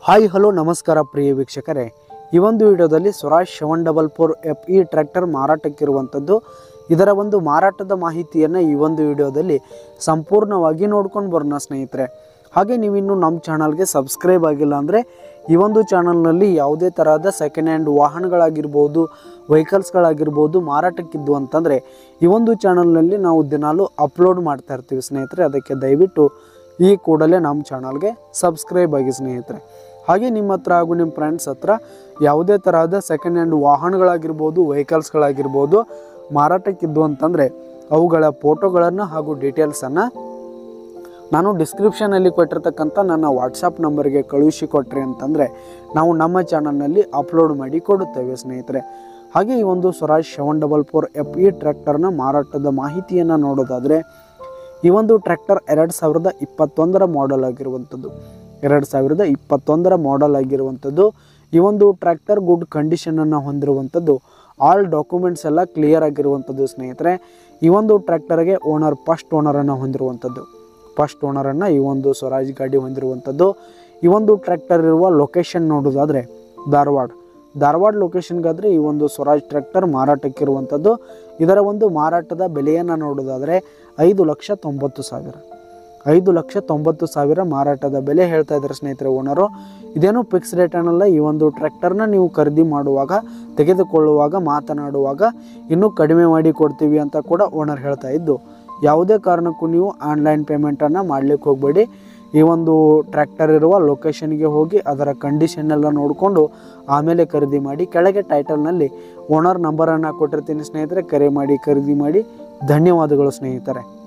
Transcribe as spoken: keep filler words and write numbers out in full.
Hi hello ನಮಸ್ಕಾರ ಪ್ರಿಯ ವೀಕ್ಷಕರೇ, ಈ ಒಂದು ವಿಡಿಯೋದಲ್ಲಿ Swaraj seven double four F E tractor ಮಾರಾಟಕ್ಕಿರುವಂಥದ್ದು. ಇದರ ಒಂದು ಮಾರಾಟದ ಮಾಹಿತಿಯನ್ನು ಈ ಒಂದು ವಿಡಿಯೋದಲ್ಲಿ ಸಂಪೂರ್ಣವಾಗಿ ನೋಡ್ಕೊಂಡು ಬರೋಣ ಸ್ನೇಹಿತರೆ. ಹಾಗೆ ನೀವಿನ್ನೂ ನಮ್ಮ ಚಾನಲ್ಗೆ ಸಬ್ಸ್ಕ್ರೈಬ್ ಆಗಿಲ್ಲ ಅಂದರೆ ಈ ಒಂದು ಚಾನಲ್ನಲ್ಲಿ ಯಾವುದೇ ತರಹದ ಸೆಕೆಂಡ್ ಹ್ಯಾಂಡ್ ವಾಹನಗಳಾಗಿರ್ಬೋದು, ವೆಹಿಕಲ್ಸ್ಗಳಾಗಿರ್ಬೋದು ಮಾರಾಟಕ್ಕಿದ್ದು ಅಂತಂದರೆ ಈ ಒಂದು ಚಾನಲ್ನಲ್ಲಿ ನಾವು ದಿನಾಲೂ ಅಪ್ಲೋಡ್ ಮಾಡ್ತಾ ಇರ್ತೀವಿ ಸ್ನೇಹಿತರೆ. ಅದಕ್ಕೆ ದಯವಿಟ್ಟು ಈ ಕೂಡಲೇ ನಮ್ಮ ಚಾನಲ್ಗೆ ಸಬ್ಸ್ಕ್ರೈಬ್ ಆಗಿ ಸ್ನೇಹಿತರೆ. ಹಾಗೆ ನಿಮ್ಮ ಹತ್ರ ಹಾಗೂ ನಿಮ್ಮ ಫ್ರೆಂಡ್ಸ್ ಹತ್ರ ಯಾವುದೇ ತರಹದ ಸೆಕೆಂಡ್ ಹ್ಯಾಂಡ್ ವಾಹನಗಳಾಗಿರ್ಬೋದು, ವೆಹಿಕಲ್ಸ್ಗಳಾಗಿರ್ಬೋದು ಮಾರಾಟಕ್ಕಿದ್ದು ಅಂತಂದರೆ ಅವುಗಳ ಫೋಟೋಗಳನ್ನು ಹಾಗೂ ಡೀಟೇಲ್ಸನ್ನು ನಾನು ಡಿಸ್ಕ್ರಿಪ್ಷನಲ್ಲಿ ಕೊಟ್ಟಿರ್ತಕ್ಕಂಥ ನನ್ನ ವಾಟ್ಸಪ್ ನಂಬರ್ಗೆ ಕಳುಹಿಸಿ ಕೊಟ್ರಿ ಅಂತಂದರೆ ನಾವು ನಮ್ಮ ಚಾನಲ್ನಲ್ಲಿ ಅಪ್ಲೋಡ್ ಮಾಡಿ ಕೊಡುತ್ತೇವೆ ಸ್ನೇಹಿತರೆ. ಹಾಗೆ ಈ ಒಂದು Swaraj seven double four F E ಟ್ರ್ಯಾಕ್ಟರ್ನ ಮಾರಾಟದ ಮಾಹಿತಿಯನ್ನು ನೋಡೋದಾದರೆ, ಈ ಒಂದು ಟ್ರ್ಯಾಕ್ಟರ್ ಎರಡು ಸಾವಿರದ ಇಪ್ಪತ್ತೊಂದರ ಮಾಡೆಲ್ ಆಗಿರುವಂಥದ್ದು ಎರಡು ಸಾವಿರದ ಇಪ್ಪತ್ತೊಂದರ ಮಾಡೆಲ್ ಆಗಿರುವಂಥದ್ದು ಈ ಒಂದು ಟ್ರ್ಯಾಕ್ಟರ್ ಗುಡ್ ಕಂಡೀಷನನ್ನು ಹೊಂದಿರುವಂಥದ್ದು. ಆಲ್ ಡಾಕ್ಯುಮೆಂಟ್ಸ್ ಎಲ್ಲ ಕ್ಲಿಯರ್ ಆಗಿರುವಂಥದ್ದು ಸ್ನೇಹಿತರೆ. ಈ ಒಂದು ಟ್ರ್ಯಾಕ್ಟರ್ಗೆ ಓನರ್ ಫಸ್ಟ್ ಓನರನ್ನು ಹೊಂದಿರುವಂಥದ್ದು ಫಸ್ಟ್ ಓನರನ್ನು ಈ ಒಂದು ಸ್ವರಾಜ್ ಗಾಡಿ ಹೊಂದಿರುವಂಥದ್ದು. ಈ ಒಂದು ಟ್ರ್ಯಾಕ್ಟರ್ ಇರುವ ಲೊಕೇಶನ್ ನೋಡೋದಾದರೆ ಧಾರವಾಡ ಧಾರವಾಡ ಲೊಕೇಶನ್ಗಾದರೆ ಈ ಒಂದು ಸ್ವರಾಜ್ ಟ್ರ್ಯಾಕ್ಟರ್ ಮಾರಾಟಕ್ಕಿರುವಂಥದ್ದು. ಇದರ ಒಂದು ಮಾರಾಟದ ಬೆಲೆಯನ್ನು ನೋಡೋದಾದರೆ ಐದು ಲಕ್ಷ ತೊಂಬತ್ತು ಸಾವಿರ ಐದು ಲಕ್ಷ ತೊಂಬತ್ತು ಸಾವಿರ ಮಾರಾಟದ ಬೆಲೆ ಹೇಳ್ತಾ ಇದ್ದಾರೆ ಸ್ನೇಹಿತರೆ ಓನರು. ಇದೇನು ಫಿಕ್ಸ್ ರೇಟ್ ಅನ್ನಲ್ಲ. ಈ ಒಂದು ಟ್ರ್ಯಾಕ್ಟರ್ನ ನೀವು ಖರೀದಿ ಮಾಡುವಾಗ, ತೆಗೆದುಕೊಳ್ಳುವಾಗ, ಮಾತನಾಡುವಾಗ ಇನ್ನೂ ಕಡಿಮೆ ಮಾಡಿ ಕೊಡ್ತೀವಿ ಅಂತ ಕೂಡ ಓನರ್ ಹೇಳ್ತಾ ಇದ್ದು, ಯಾವುದೇ ಕಾರಣಕ್ಕೂ ನೀವು ಆನ್ಲೈನ್ ಪೇಮೆಂಟನ್ನು ಮಾಡಲಿಕ್ಕೆ ಹೋಗಬೇಡಿ. ಈ ಒಂದು ಟ್ರ್ಯಾಕ್ಟರ್ ಇರುವ ಲೊಕೇಶನ್ಗೆ ಹೋಗಿ ಅದರ ಕಂಡೀಷನ್ನೆಲ್ಲ ನೋಡಿಕೊಂಡು ಆಮೇಲೆ ಖರೀದಿ ಮಾಡಿ. ಕೆಳಗೆ ಟೈಟಲ್ನಲ್ಲಿ ಓನರ್ ನಂಬರನ್ನು ಕೊಟ್ಟಿರ್ತೀನಿ ಸ್ನೇಹಿತರೆ, ಕರೆ ಮಾಡಿ ಖರೀದಿ ಮಾಡಿ. ಧನ್ಯವಾದಗಳು ಸ್ನೇಹಿತರೆ.